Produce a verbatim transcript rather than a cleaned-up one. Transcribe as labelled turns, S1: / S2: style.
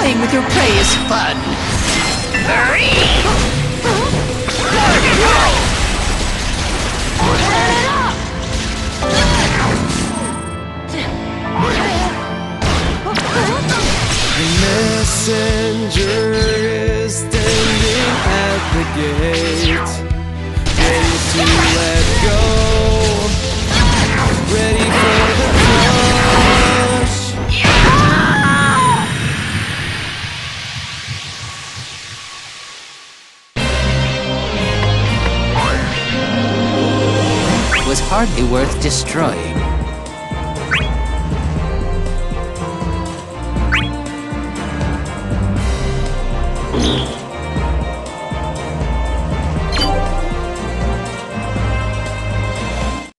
S1: Playing with your prey is fun. Hurry!
S2: The messenger is standing at the gate, ready to let go, ready for the crush.
S1: Was hardly worth destroying.